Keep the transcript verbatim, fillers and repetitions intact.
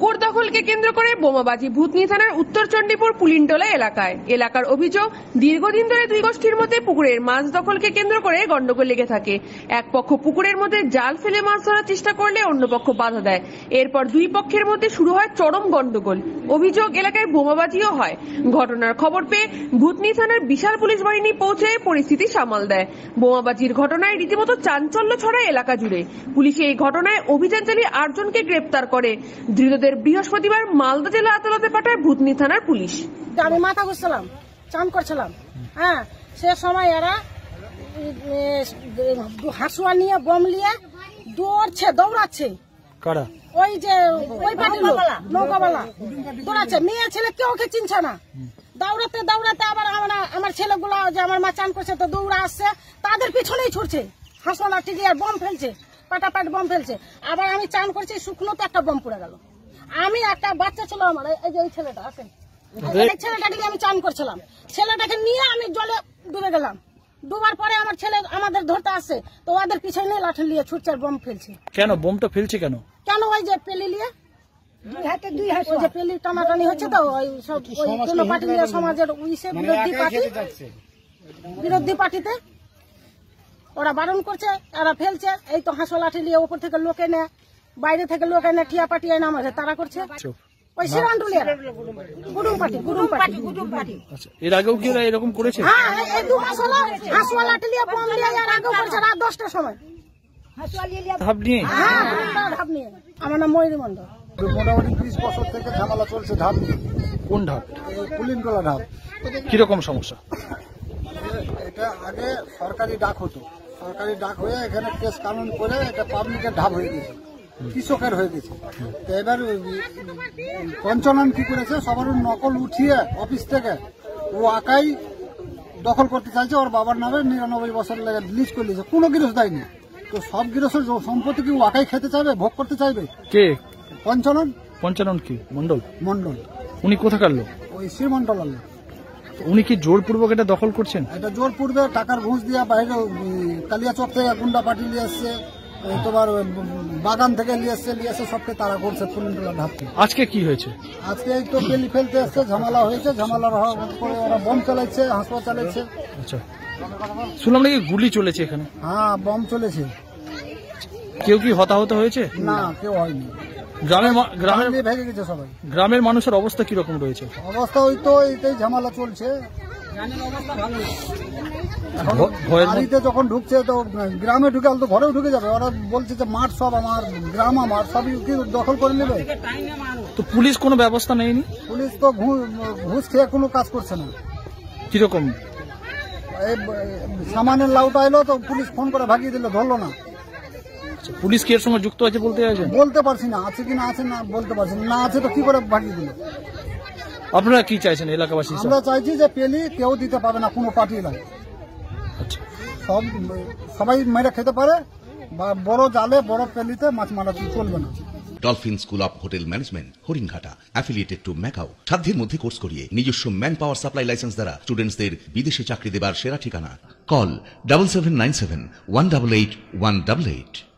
পুকুর দখলকে কেন্দ্র করে বোমাবাজি ভূতনি থানার উত্তর চণ্ডীপুর পুলিনটোলা এলাকায়। এলাকার অভিযোগ, দীর্ঘদিন ধরে দুই গোষ্ঠীর মধ্যে পুকুরের মাছ দখলকে কেন্দ্র করে গন্ডগোল লেগে থাকে। এক পক্ষ পুকুরের মধ্যে জাল ফেলে মাছ ধরার চেষ্টা করলে অন্য পক্ষ বাধা দেয়। এরপর দুই পক্ষের মধ্যে শুরু হয় চরম গন্ডগোল। অভিযোগ, এলাকায় বোমাবাজিও হয়। ঘটনার খবর পেয়ে ভূতনি থানার বিশাল পুলিশ বাহিনী পৌঁছে পরিস্থিতি সামাল দেয়। বোমাবাজির ঘটনায় রীতিমতো চাঞ্চল্য ছড়ায় এলাকা জুড়ে। পুলিশ এই ঘটনায় অভিযান চালিয়ে আটজনকে গ্রেপ্তার করে। ধৃতদের বৃহস্পতিবার মালদা জেলা আদালতে পাঠায় ভূতনি থানার পুলিশ। আমি মাথা ঘুরছিলাম, চান করছিলাম, হ্যাঁ সে সময় এরা হাসুয়া নিয়ে বম নিয়ে দৌড়ছে দৌড়াচ্ছে। কারা? ওই যে ওই পার্টির লোক, নৌকাওয়ালা দৌড়াচ্ছে। মেয়ে ছেলে কেউ ওকে চিনছে না। দৌড়াতে দৌড়াতে আবার আমরা আমার ছেলেগুলো যে আমার মা চান করছে তো দৌড়া আসছে, তাদের পিছনেই ছুটছে, হাসুয়া লাঠি দিয়ে বম ফেলছে, পাটাপাট বম ফেলছে। আবার আমি চান করছি, শুকনো তো একটা বম পড়ে গেল। আমি একটা বাচ্চা ছিল আমার, এই যে এই ছেলেটা আছে, এই ছেলেটাকে আমি চান করছিলাম, ছেলেটাকে নিয়ে আমি জলে ডুবে গেলাম। ডুবার পরে আমার ছেলে আমাদের ধরতে আসছে, তো ওদের পিছনে লাঠি নিয়ে ছুটছে আর বম ফেলছে। কেন বমটা ফেলছে কেন? কেন ওই যে পেলি নিয়ে দুই হাতে দুই হাতে ওই যে পেলি টানাটানি হচ্ছে, তো ওই সব ওই কোন পার্টি নিয়ে সমাজের উইসে বিরোধী পার্টি বিরোধী পার্টিতে ওরা বারণ করছে, এরা ফেলছে। এই তো হাঁসো লাঠি নিয়ে উপর থেকে লোক এনে, বাইরে থেকে লোক এনে টিয়া পার্টি এনে আমাদের তারা করছে। ওই সিরান্ডুলিয়া গুডুম পার্টি গুডুম পার্টি গুডুম পার্টি। আচ্ছা, এর আগেও কি এরা এরকম করেছে? হ্যাঁ, এই দু মাস হলো হাঁসো লাঠি নিয়ে বম নিয়ে এর আগেও করছে রাত দশটার সময়। ধাপ নিয়ে? হ্যাঁ, ধাপ নিয়ে। আমার নাম ময়ূরী মন্ডল। মোটামুটি ত্রিশ বছর থেকে ঝামেলা চলছে ধাপ নিয়ে। কোন ধাপ? পুলিনটোলা ধাপ। কিরকম সমস্যা? এটা আগে সরকারি ডাক হতো, সরকারি ডাক হয়ে এখানে কেস কানুন করে এটা পাবলিকের ধাপ হয়ে গেছে, কৃষকের হয়ে গেছে। তো এবার পঞ্চানন কি করেছে, সবার নকল উঠিয়ে অফিস থেকে ও আকাই দখল করতে চাইছে, ওর বাবার নামে নিরানব্বই বছর লেগে লিজ করে দিয়েছে, কোনো গৃহস্থ দেয়নি। তো সব গৃহস্থের সম্পত্তি কি ও আকাই খেতে চাইবে, ভোগ করতে চাইবে? কে? পঞ্চানন। পঞ্চানন কি? মন্ডল? মন্ডল। উনি কোথাকার লোক? ওই শ্রীমন্ডল। উনি কি জোরপূর্বক এটা দখল করছেন? এটা জোরপূর্বে টাকার ঘুষ দিয়ে বাইরে কালিয়াচক থেকে গুন্ডা পার্টি নিয়ে এসছে, তোমার বাগান থেকে নিয়ে এসছে, নিয়ে এসে সবকে তারা করছে পুলিনটোলা ঢাপতে। আজকে কি হয়েছে? আজকে এই তো পেলি ফেলতে এসছে, ঝামেলা হয়েছে, ঝামেলার পরে ওরা বম চালাচ্ছে, হাসপাতাল চালাচ্ছে। আচ্ছা, শুনলাম নাকি গুলি চলেছে এখানে? হ্যাঁ, বম চলেছে। কেউ কি হতাহত হয়েছে? না, কেউ হয়নি। গ্রামের গ্রামের ভেঙে গেছে সবাই। গ্রামের মানুষের অবস্থা কিরকম রয়েছে? অবস্থা ওই তো এইটাই ঝামেলা চলছে। বাড়িতে যখন ঢুকছে তো গ্রামে ঢুকে তো ঘরেও ঢুকে যাবে। ওরা বলছে যে মাঠ সব আমার, গ্রাম আমার, সবই কি দখল করে নেবে। তো পুলিশ কোনো ব্যবস্থা নেয়নি? পুলিশ তো ঘুষ খেয়ে কোনো কাজ করছে না। কিরকম? এই সামানের লাউটা এলো তো পুলিশ ফোন করে ভাগিয়ে দিল, ধরলো না। পুলিশ কি এর সঙ্গে যুক্ত আছে বলতে চাইছেন? বলতে পারছি না, আছে কি না আছে না বলতে পারছি না। না আছে তো কি করে ভাগিয়ে দিল? আপনারা কি চাইছেন এলাকাবাসী? আমরা চাইছি যে পেলি কেউ দিতে পারবে না, কোনো পার্টি নাই। আচ্ছা, সব সবাই মেরে খেতে পারে, বা বড় জালে বড় পেলিতে মাছ মারা চলবে না। Dolphin school of hotel management, Haringhata, affiliated to MAKAUT. সাধ্যের মধ্যে কোর্স করিয়ে নিজস্ব ম্যান পাওয়ার সাপ্লাই লাইসেন্স দ্বারা স্টুডেন্টসদের বিদেশে চাকরি দেবার সেরা ঠিকানা। Call double seven nine seven one double eight one double eight.